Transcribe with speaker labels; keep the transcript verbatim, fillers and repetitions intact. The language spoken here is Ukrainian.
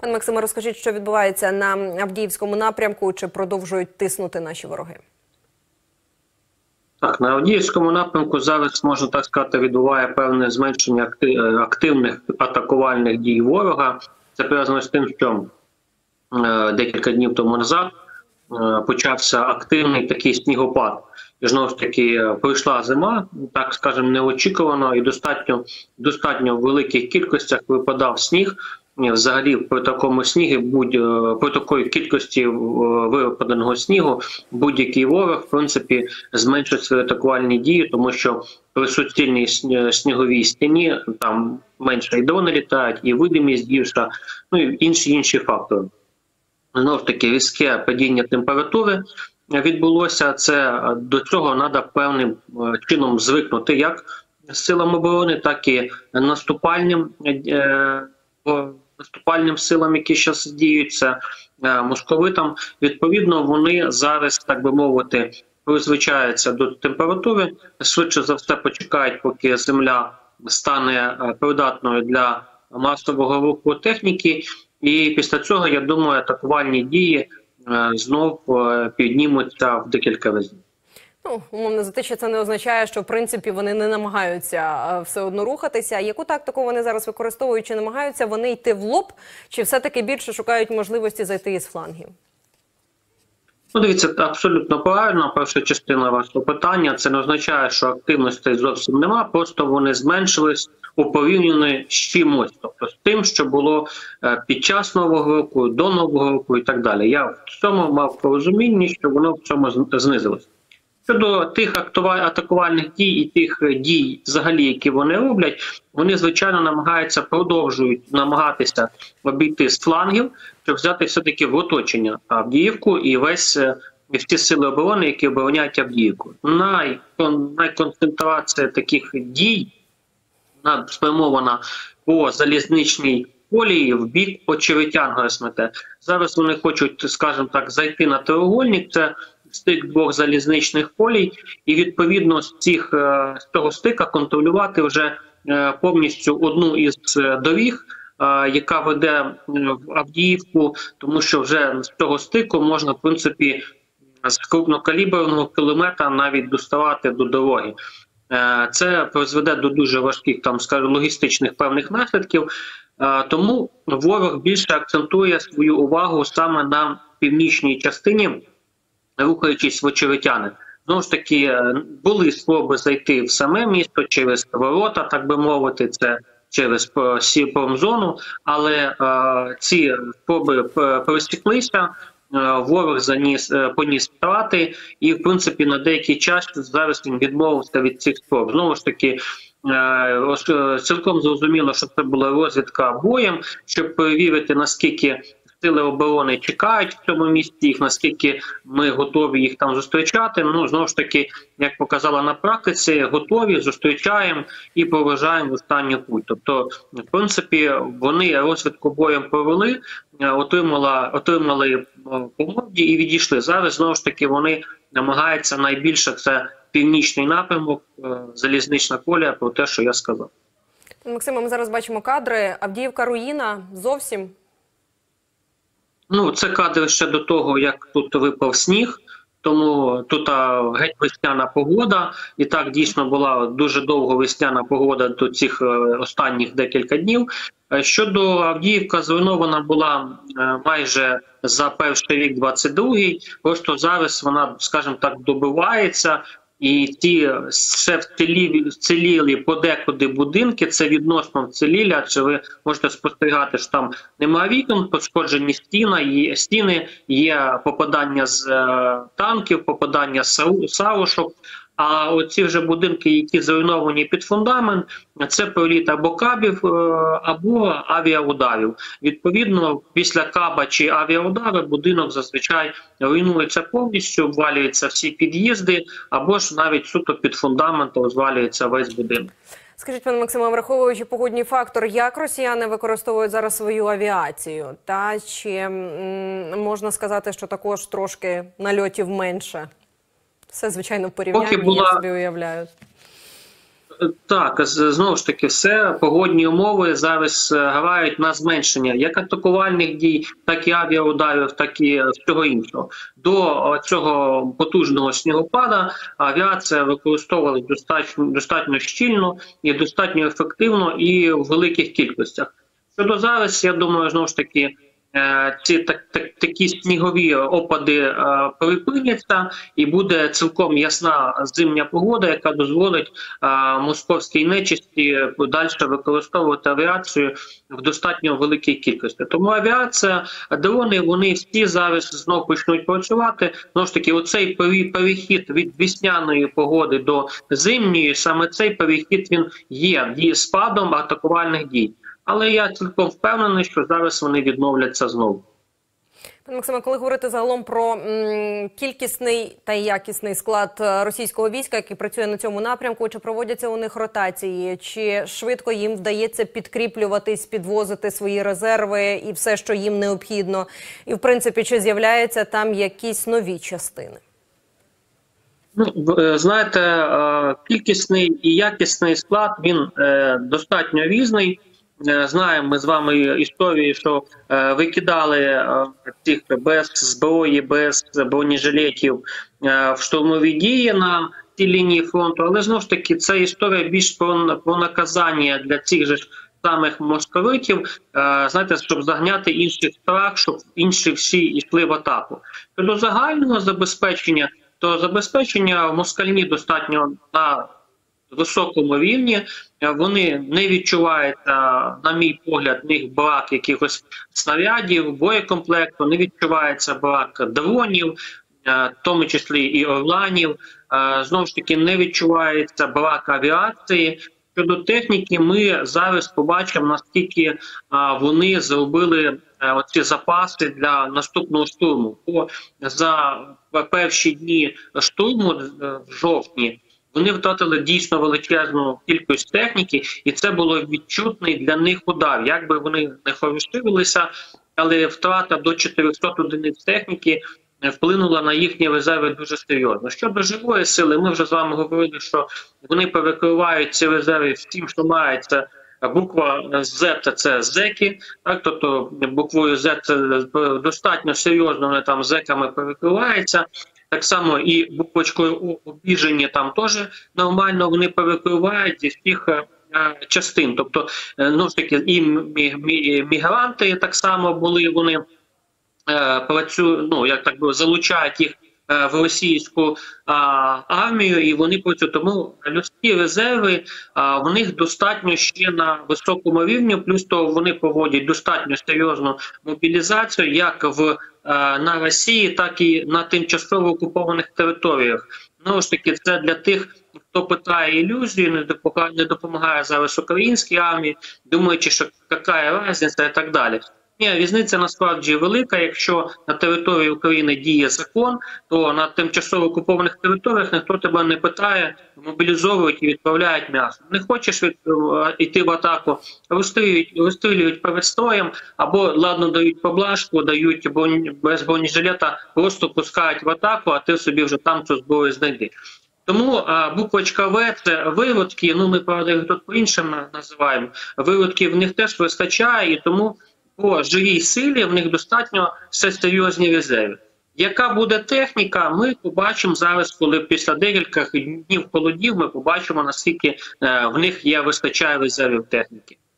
Speaker 1: Пане Максиме, розкажіть, що відбувається на Авдіївському напрямку, чи продовжують тиснути наші вороги?
Speaker 2: Так, на Авдіївському напрямку зараз, можна так сказати, відбуває певне зменшення активних атакувальних дій ворога. Це пов'язано з тим, що е, декілька днів тому назад е, почався активний такий снігопад. І знову ж таки прийшла зима, так скажемо, неочікувано, і достатньо, достатньо в великих кількостях випадав сніг. Взагалі при такому снігу, будь при такої кількості випаданого снігу, будь-який ворог, в принципі, зменшить свої атакувальні дії, тому що при суцільній сніговій стіні там менше і дрони літають, і видимість гірша, ну і інші інші фактори. Знову ж таки, різке падіння температури відбулося. Це до цього треба певним чином звикнути як силам оборони, так і наступальним е наступальним силам, які зараз діються, московитам. Відповідно, вони зараз, так би мовити, призвичаються до температури, швидше за все почекають, поки земля стане придатною для масового руху техніки, і після цього, я думаю, атакувальні дії знов піднімуться в декілька разів.
Speaker 1: Ну, умовно, затища це не означає, що, в принципі, вони не намагаються все одно рухатися. Яку тактику вони зараз використовують? Чи намагаються вони йти в лоб, чи все-таки більше шукають можливості зайти із флангів?
Speaker 2: Ну, дивіться, абсолютно правильно. Перша частина вашого питання. Це не означає, що активності зовсім нема, просто вони зменшились у порівнянні з чимось. Тобто з тим, що було під час Нового року, до Нового року і так далі. Я в цьому мав порозуміння, що воно в цьому знизилось. Щодо тих атакувальних дій і тих дій, взагалі, які вони роблять, вони, звичайно, намагаються, продовжують намагатися обійти з флангів, щоб взяти все-таки в оточення Авдіївку і весь всі сили оборони, які обороняють Авдіївку. Най, найконцентрація таких дій спрямована по залізничній колії в бік Очеретянського СМТ. Зараз вони хочуть, скажімо так, зайти на треугольник, це стик двох залізничних колій, і відповідно з, цих, з цього стика контролювати вже повністю одну із доріг, яка веде в Авдіївку, тому що вже з цього стику можна, в принципі, з крупнокаліберного кулемета навіть доставати до дороги. Це призведе до дуже важких, там, скажімо, логістичних певних наслідків, тому ворог більше акцентує свою увагу саме на північній частині, рухаючись в Очеретяне. Знову ж таки, були спроби зайти в саме місто через ворота, так би мовити, це через промзону, але е, ці спроби пересіклися, е, ворог заніс, е, поніс втрати, і, в принципі, на деякий час зараз він відмовився від цих спроб. Знову ж таки, е, цілком зрозуміло, що це була розвідка боєм, щоб перевірити, наскільки сили оборони чекають в цьому місці їх, наскільки ми готові їх там зустрічати. Ну, знову ж таки, як показала на практиці, готові, зустрічаємо і проважаємо в останню путь. Тобто, в принципі, вони розвідку боєм провели, отримали, отримали по морді і відійшли. Зараз, знову ж таки, вони намагаються найбільше, це північний напрямок, залізнична колія, про те, що я сказав.
Speaker 1: Максиме, ми зараз бачимо кадри. Авдіївка руїна зовсім.
Speaker 2: Ну, це кадри ще до того, як тут випав сніг, тому тут а, геть весняна погода, і так дійсно була дуже довго весняна погода до цих е, останніх декілька днів. Е, щодо Авдіївка, зруйнована була е, майже за перший рік двадцять другий, просто зараз вона, скажімо так, добивається. І ті ще вцілілі, вцілілі подекуди будинки, це відносно вцілілі, адже ви можете спостерігати, що там немає вікон, пошкоджені стіни, є, стіни, є попадання з е, танків, попадання з саушок. А оці вже будинки, які зруйновані під фундамент, це приліт або кабів, або авіаударів. Відповідно, після каба чи авіаудару будинок зазвичай руйнується повністю, обвалюються всі під'їзди, або ж навіть суто під фундаментом розвалюється весь будинок.
Speaker 1: Скажіть, пане Максиме, враховуючи погодний фактор, як росіяни використовують зараз свою авіацію? Та чи м, можна сказати, що також трошки нальотів менше? Все, звичайно, в порівнянні,
Speaker 2: була...
Speaker 1: я собі уявляю.
Speaker 2: Так, з- знову ж таки, все погодні умови зараз е, грають на зменшення як атакувальних дій, так і авіаударів, так і всього іншого. До е, цього потужного снігопада авіація використовувалась достатньо, достатньо щільно і достатньо ефективно і в великих кількостях. Щодо зараз, я думаю, знову ж таки, е, ці так, так, такі снігові опади е, припиняться, і буде цілком ясна зимня погода, яка дозволить е, московській нечисті далі використовувати авіацію в достатньо великій кількості. Тому авіація, дрони, вони всі зараз знову почнуть працювати. Знову ж таки, оцей пере- перехід від весняної погоди до зимньої, саме цей перехід він є діє спадом атакувальних дій. Але я цілком впевнений, що зараз вони відновляться знову.
Speaker 1: Пане Максиме, коли говорити загалом про м, кількісний та якісний склад е, російського війська, який працює на цьому напрямку, чи проводяться у них ротації, чи швидко їм вдається підкріплюватись, підвозити свої резерви і все, що їм необхідно, і в принципі, чи з'являються там якісь нові частини?
Speaker 2: Ну, в- е, знаєте, е, кількісний і якісний склад, він е, достатньо різний. Е, Знаємо ми з вами історії, що е, викидали е, цих без зброї, без бронежилетів е, в штурмові дії на цій лінії фронту. Але знову ж таки, це історія більш про, про наказання для цих же ж самих московитів, е, знаєте, щоб загняти інших страх, щоб інші всі йшли в атаку. Щодо загального забезпечення, то забезпечення в москальні достатньо на високому рівні. Вони не відчуваються, на мій погляд, в них брак якихось снарядів, боєкомплекту, не відчувається брак дронів, е, в тому числі і орланів. Е, Знову ж таки, не відчувається брак авіації. Щодо техніки, ми зараз побачимо, наскільки а, вони зробили а, оці запаси для наступного штурму. Бо за перші дні штурму е, в жовтні вони втратили дійсно величезну кількість техніки, і це було відчутний для них удар. Якби вони не хорушилися, але втрата до чотирьохсот одиниць техніки вплинула на їхні резерви дуже серйозно. Щодо живої сили, ми вже з вами говорили, що вони перекривають ці резерви всім, що мається. Буква Z – це зеки, так, тобто буквою Z це достатньо серйозно вони там зеками перекриваються. Так само і буквочкою О обіжені там теж нормально вони перекривають зі всіх е, частин. Тобто, е, ну ж таки, і мі мі мігранти так само були, вони е, працюють, ну як так би залучають їх е, в російську а, армію, і вони працюють. Тому людські резерви а, в них достатньо ще на високому рівні, плюс то вони проводять достатньо серйозну мобілізацію, як в на Росії, так і на тимчасово окупованих територіях. Знову ж таки, це для тих, хто питає ілюзію, не допомагає, не допомагає зараз українській армії, думаючи, що яка різниця і так далі. Ні, різниця насправді велика. Якщо на території України діє закон, то на тимчасово окупованих територіях ніхто тебе не питає, мобілізовують і відправляють м'ясо. Не хочеш від, йти в атаку, розстрілюють, розстрілюють перед строєм, або, ладно, дають поблажку, дають бронь, без бронежилета, просто пускають в атаку, а ти собі вже там цю зброю знайди. Тому а, буквочка В – це виродки, ну ми, правда, їх тут по-іншому називаємо, виродків в них теж вистачає, і тому по живій силі в них достатньо все серйозні резерви. Яка буде техніка, ми побачимо зараз, коли після декількох днів холодів ми побачимо, наскільки е, в них є вистачає резервів техніки.